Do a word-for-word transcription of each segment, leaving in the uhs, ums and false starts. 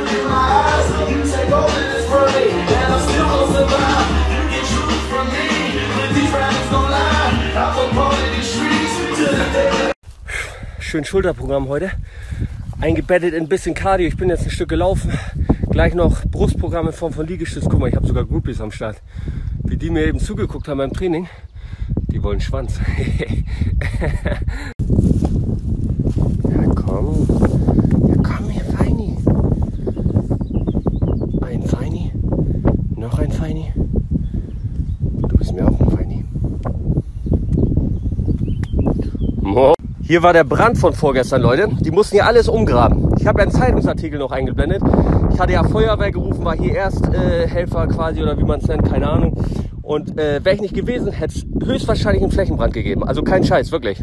Schön Schulterprogramm heute. Eingebettet in ein bisschen Cardio. Ich bin jetzt ein Stück gelaufen. Gleich noch Brustprogramm in Form von Liegestütz. Guck mal, ich habe sogar Groupies am Start. Wie die mir eben zugeguckt haben beim Training. Die wollen Schwanz. Ja komm. Ja komm hier, Feini. Ein Feini. Noch ein Feini. Du bist mir auch ein Feini. Mo. Hier war der Brand von vorgestern, Leute. Die mussten hier alles umgraben. Ich habe ja einen Zeitungsartikel noch eingeblendet. Ich hatte ja Feuerwehr gerufen, war hier Ersthelfer äh, quasi oder wie man es nennt, keine Ahnung. Und äh, wäre ich nicht gewesen, hätte es höchstwahrscheinlich einen Flächenbrand gegeben. Also kein Scheiß, wirklich.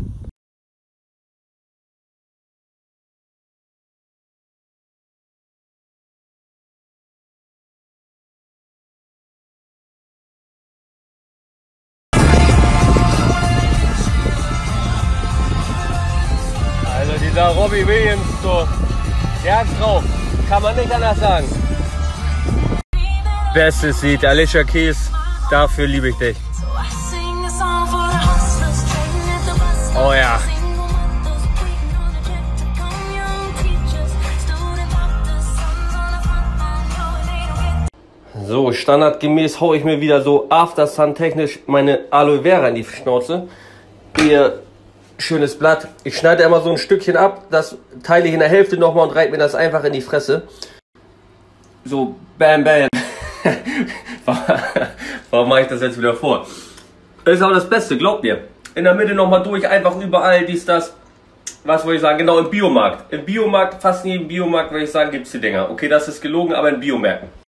Also dieser Robbie Williams, so, der hat's drauf. Kann man nicht anders sagen. Bestes Lied, Alicia Keys, dafür liebe ich dich. Oh ja. So, standardgemäß haue ich mir wieder so After Sun technisch meine Aloe Vera in die Schnauze. Ihr schönes Blatt. Ich schneide immer so ein Stückchen ab, das teile ich in der Hälfte nochmal und reibe mir das einfach in die Fresse. So, bam, bam. Warum mache ich das jetzt wieder vor? Ist auch das Beste, glaubt mir. In der Mitte nochmal durch, einfach überall, dies, das. Was wollte ich sagen? Genau, im Biomarkt. Im Biomarkt, fast in jedem Biomarkt, würde ich sagen, gibt es die Dinger. Okay, das ist gelogen, aber in Biomärkten.